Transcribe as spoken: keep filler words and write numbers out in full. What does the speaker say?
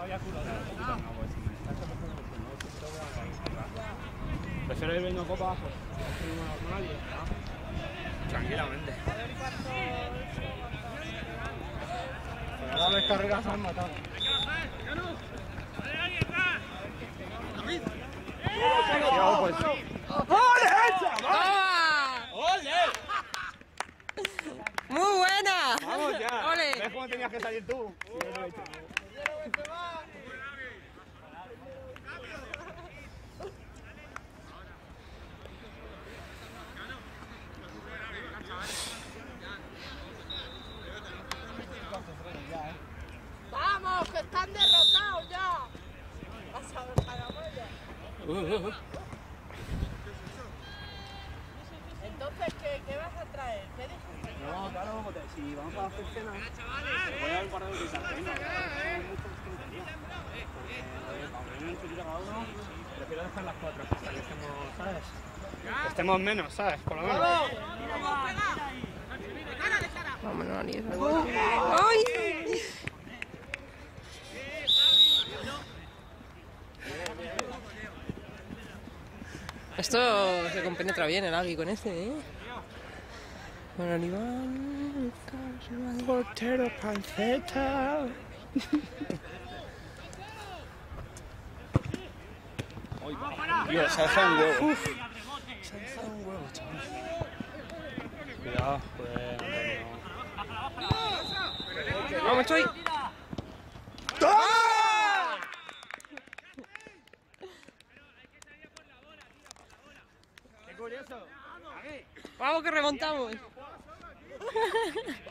había culo. Prefiero ir viendo copas, pues, con nadie, ¿no? Tranquilamente. Cada vez carreras se han matado. Pues. ¡Ole, chaval! ¡Ole! ¡Muy buena! ¡Vamos ya! ¡Ole! ¿Ves cómo tenías que salir tú? ¡Vamos, que están derrotados ya! ¡Vas a ver para la Entonces, ¿qué, ¿qué vas a traer? ¿Qué dijiste? No, claro, porque si vamos a hacer cena, voy a dar un par de bolitas. Venga, para un chulito cada uno, prefiero dejar las cuatro hasta que estemos, ¿sabes? Que estemos menos, ¿sabes? Por lo menos. Vámonos, Aniesa. ¡Ay! Esto se compenetra bien el Agui con este, ¿eh? Con Aníbal, Botero, panceta. Dios, se ha dejado un huevo. Se ha dejado un huevo, chaval. Cuidado, pues. No. ¡Vamos, Choy! ¡Toma! Qué curioso. ¡Vamos, que remontamos!